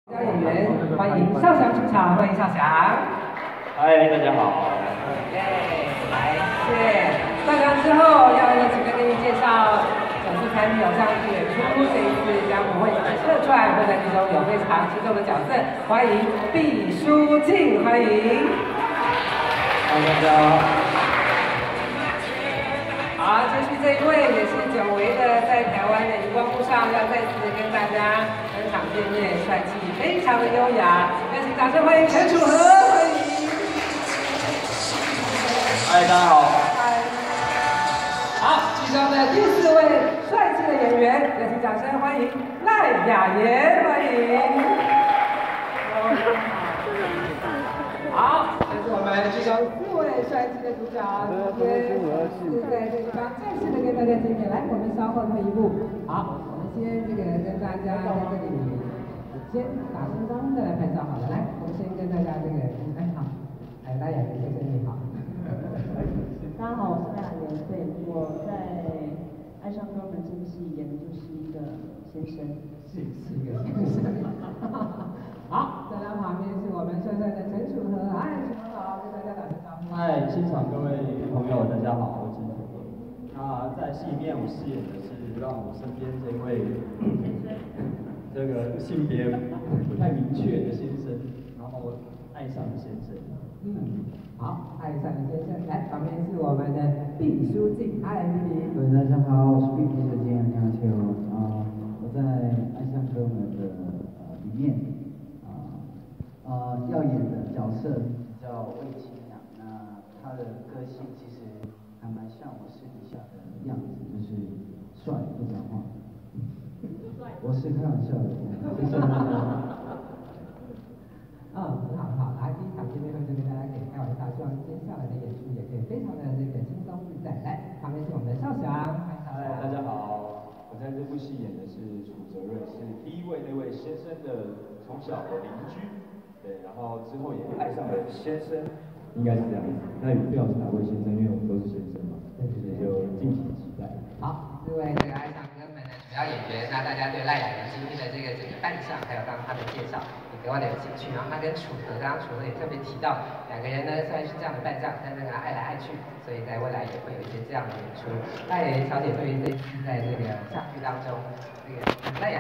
演员欢迎少祥出场，欢迎少祥。 嗨，大家好。 耶，来，谢谢。少祥之后要一起跟各位介绍首次参与偶像剧演出，这一次将不会客串，会在其中有非常出众的角色，欢迎毕书尽，欢迎。 大家好。 好，接续这一位也是久违的，在台湾的荧光幕上要再次跟大家登场见面，帅气非常的优雅，有请掌声欢迎陈楚河，欢迎。 嗨，大家好。 嗨。好，其中的第4位帅气的演员，有请掌声欢迎赖雅妍，欢迎。好，这是我们其中4位帅气的主角，今天是在这个地方正式的跟大家见面。来，我们稍后退一步。好，我们先跟大家在这里先打声招呼，再来拍照好了。来，我们先跟大家好，赖雅妍先生你好。 大家好，我是赖雅妍。对，我在《爱上哥们》这部戏演的就是一个先生， 是一个先生。好，在他旁边是我们帅帅的陈楚河，嗨，楚河好，跟大家打声招呼。 嗨，现场各位朋友，大家好，我是楚河。那在戏里面我饰演的是让我身边这位这个性别不太明确的先生，然后爱上的先生。 好，爱上的先生，来，旁边是我们的毕书尽，嗨，毕。 大家好，我是毕书尽，你好，我在《爱上哥们》的里面要演的角色叫魏清扬，那他的个性其实还蛮像我私底下的样子，就是帅不讲话。我是开玩笑的，谢谢大家。 很好很好，来，第一场见面会就跟大家可以开玩笑，希望接下来的演出也可以非常的轻松自在。来，旁边是我们的少祥， 嗨，大家好，我在这部戏演的是楚泽瑞，是第一位那位先生的从小的邻居。对，然后之后也爱上了先生，应该是这样子。那也不知道是哪位先生，因为我们都是先生嘛，所以就敬请期待。 好，4位爱上哥们的主要演员，那大家对赖雅妍今天的这个扮相，还有刚刚他的介绍，也格外的有兴趣。然后他跟楚河，刚刚楚河也特别提到，两个人呢虽然是这样的扮相，但是呢爱来爱去，所以在未来也会有一些这样的演出。赖雅妍小姐对于这次在这个相剧当中，赖雅